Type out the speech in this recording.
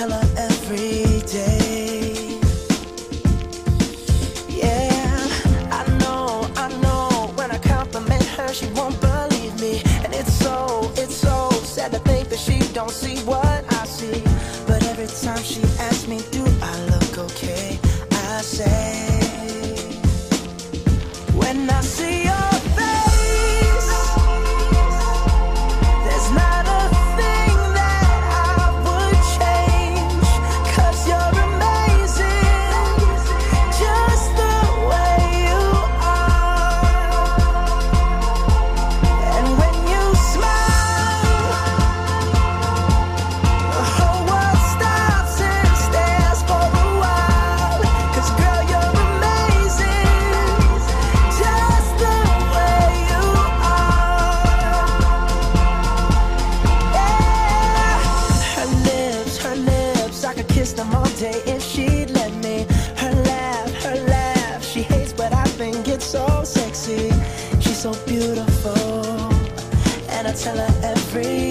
tell her every day. Yeah, I know, when I compliment her, she won't believe me. And it's so sad to think that she don't see what I see. But every time she asks me, do I look okay? I say, when I see your face, there's not a thing that I would change. 'Cause you're amazing, just the way you are. And when you smile, the whole world stops and stares for a while. 'Cause girl, you're amazing, just the way you are. Yeah. Her lips, I could kiss them all day if she'd let me. Her laugh, she hates, but I think it's so sexy. She's so beautiful, and I tell her every